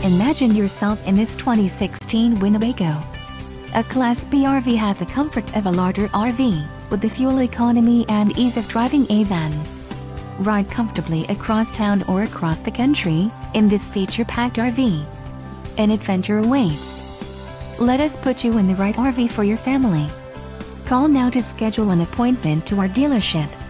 Imagine yourself in this 2016 Winnebago. A Class B RV has the comforts of a larger RV, with the fuel economy and ease of driving a van. Ride comfortably across town or across the country in this feature-packed RV. An adventure awaits. Let us put you in the right RV for your family. Call now to schedule an appointment to our dealership.